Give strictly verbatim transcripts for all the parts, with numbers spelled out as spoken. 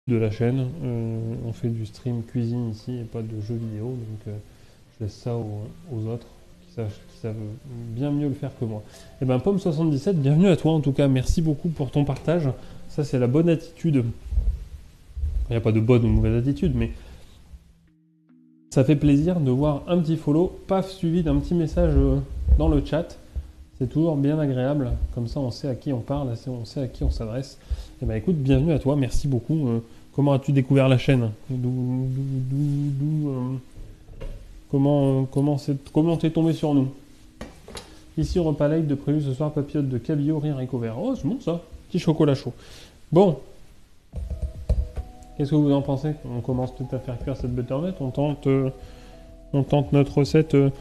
de la chaîne. Euh, on fait du stream cuisine ici et pas de jeux vidéo, donc euh, je laisse ça aux, aux autres qui savent, qui savent bien mieux le faire que moi. Et ben Pomme soixante-dix-sept, bienvenue à toi en tout cas, merci beaucoup pour ton partage. Ça c'est la bonne attitude. Il n'y a pas de bonne ou mauvaise attitude, mais ça fait plaisir de voir un petit follow, paf, suivi d'un petit message euh, dans le chat. C'est toujours bien agréable, comme ça on sait à qui on parle, on sait à qui on s'adresse. Et ben écoute, bienvenue à toi, merci beaucoup. Euh, comment as-tu découvert la chaîne? D'où, d'où, d'où, d'où, euh, comment, comment, c'est, comment t'es tombé sur nous? Ici, repas light de prévu ce soir, papillote de cabillaud, rire et couvert. Oh, c'est bon ça, petit chocolat chaud. Bon, qu'est-ce que vous en pensez? On commence tout à faire cuire cette butternut, on tente, euh, on tente notre recette. Euh,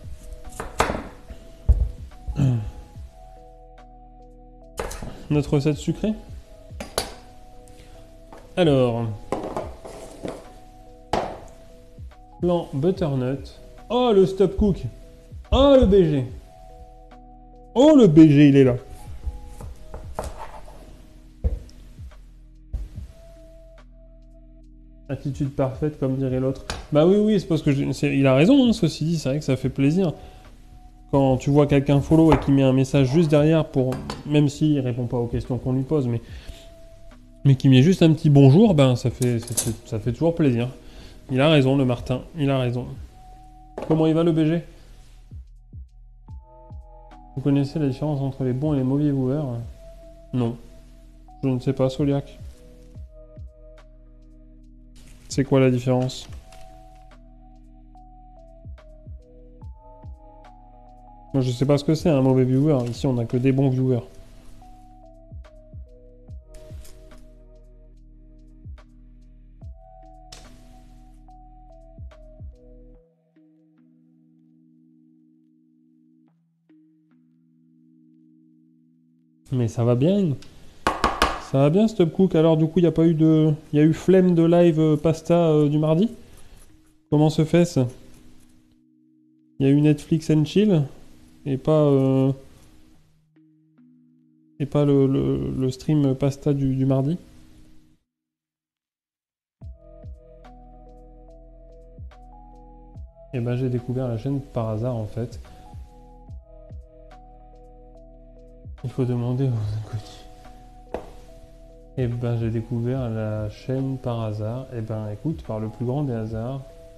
notre recette sucrée. Alors, plan butternut. Oh, le stop cook. Oh, le B G. Oh, le B G, il est là. Attitude parfaite, comme dirait l'autre. Bah oui, oui, c'est parce que je, c'est, il a raison, hein, ceci dit, c'est vrai que ça fait plaisir. Quand tu vois quelqu'un follow et qu'il met un message juste derrière pour, même s'il répond pas aux questions qu'on lui pose, mais, mais qu'il met juste un petit bonjour, ben ça fait, ça fait, ça fait toujours plaisir. Il a raison, le Martin, il a raison. Comment il va le B G? Vous connaissez la différence entre les bons et les mauvais viewers? Non. Je ne sais pas, Soliac. C'est quoi la différence? Moi, je sais pas ce que c'est un mauvais viewer. Ici, on a que des bons viewers. Mais ça va bien. Ça va bien, Stop Cook. Alors, du coup, il n'y a pas eu de... Il y a eu flemme de live euh, pasta euh, du mardi? Comment se fait-ce? Il y a eu Netflix and Chill et pas... Euh... Et pas le, le, le stream pasta du, du mardi? Et ben, j'ai découvert la chaîne par hasard, en fait. Il faut demander aux inconnus. Et ben, j'ai découvert la chaîne par hasard. Et ben, écoute, par le plus grand des hasards.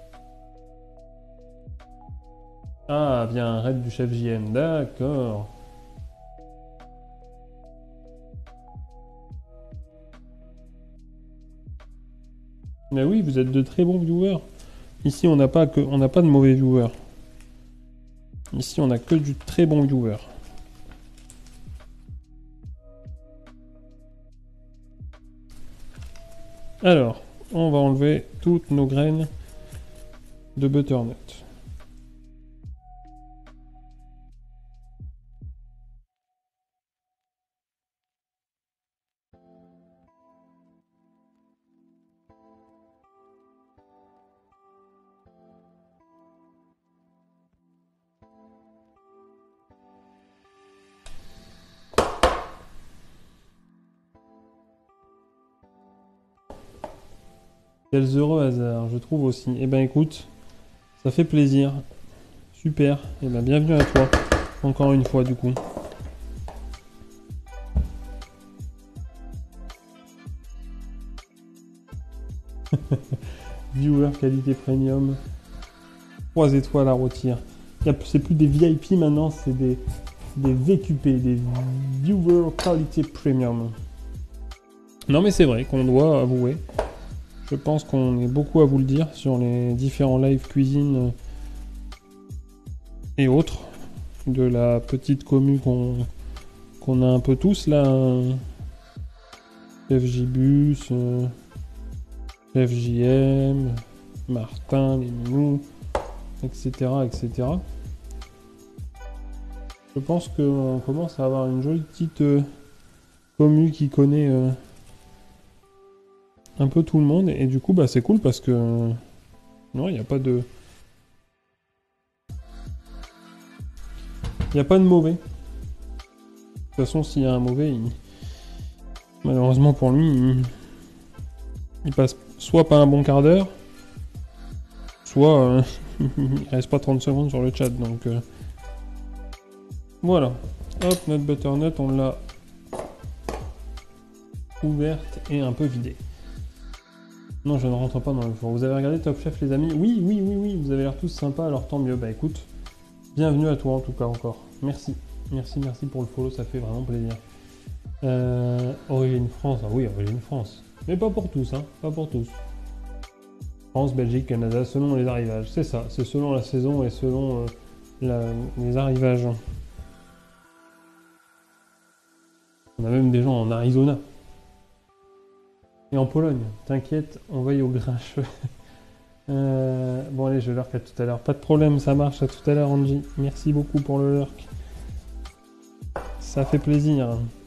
Ah, bien, un raid du chef J M, d'accord. Mais oui, vous êtes de très bons viewers. Ici, on n'a pas, que, on n'a pas de mauvais viewers. Ici, on n'a que du très bon viewer. Alors, on va enlever toutes nos graines de butternut. Quels heureux hasards, je trouve aussi. Eh ben écoute, ça fait plaisir. Super. Eh ben bienvenue à toi. Encore une fois du coup. Viewer qualité premium. trois étoiles à rôtir. C'est plus des V I P maintenant, c'est des, des V Q P, des Viewer qualité premium. Non mais c'est vrai qu'on doit avouer. Je pense qu'on est beaucoup à vous le dire sur les différents live cuisine et autres de la petite commu qu'on qu'on a un peu tous là. F J Bus, euh, F J M, Martin, les Minous, et cetera, et cetera. Je pense qu'on commence à avoir une jolie petite euh, commu qui connaît euh, un peu tout le monde et du coup bah c'est cool parce que euh, non, il n'y a pas de il n'y a pas de mauvais. De toute façon, s'il y a un mauvais, il... malheureusement pour lui, il... il passe soit pas un bon quart d'heure, soit euh, il reste pas trente secondes sur le chat. Donc euh, voilà. Hop, notre butternut, on l'a ouverte et un peu vidée. Non, je ne rentre pas dans le four. Vous avez regardé Top Chef, les amis? Oui, oui, oui, oui, vous avez l'air tous sympas, alors tant mieux. Bah écoute, bienvenue à toi en tout cas encore. Merci, merci, merci pour le follow, ça fait vraiment plaisir. Euh, origine France, ah oui, origine France. Mais pas pour tous, hein, pas pour tous. France, Belgique, Canada, selon les arrivages. C'est ça, c'est selon la saison et selon euh, la, les arrivages. On a même des gens en Arizona. Et en Pologne, t'inquiète, on va y au grincheux. euh, bon allez, je lurk à tout à l'heure. Pas de problème, ça marche, à tout à l'heure Angie. Merci beaucoup pour le lurk. Ça fait plaisir.